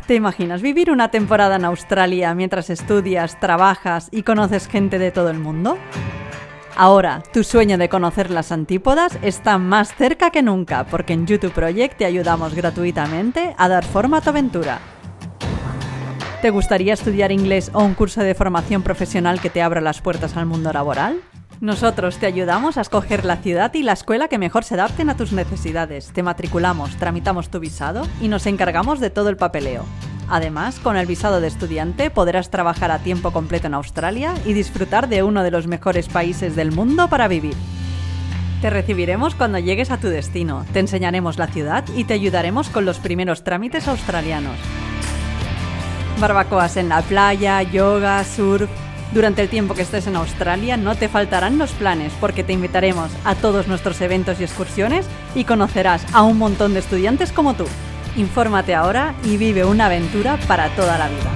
¿Te imaginas vivir una temporada en Australia mientras estudias, trabajas y conoces gente de todo el mundo? Ahora, tu sueño de conocer las antípodas está más cerca que nunca, porque en YouTube Project te ayudamos gratuitamente a dar forma a tu aventura. ¿Te gustaría estudiar inglés o un curso de formación profesional que te abra las puertas al mundo laboral? Nosotros te ayudamos a escoger la ciudad y la escuela que mejor se adapten a tus necesidades. Te matriculamos, tramitamos tu visado y nos encargamos de todo el papeleo. Además, con el visado de estudiante podrás trabajar a tiempo completo en Australia y disfrutar de uno de los mejores países del mundo para vivir. Te recibiremos cuando llegues a tu destino, te enseñaremos la ciudad y te ayudaremos con los primeros trámites australianos. Barbacoas en la playa, yoga, surf... Durante el tiempo que estés en Australia no te faltarán los planes porque te invitaremos a todos nuestros eventos y excursiones y conocerás a un montón de estudiantes como tú. Infórmate ahora y vive una aventura para toda la vida.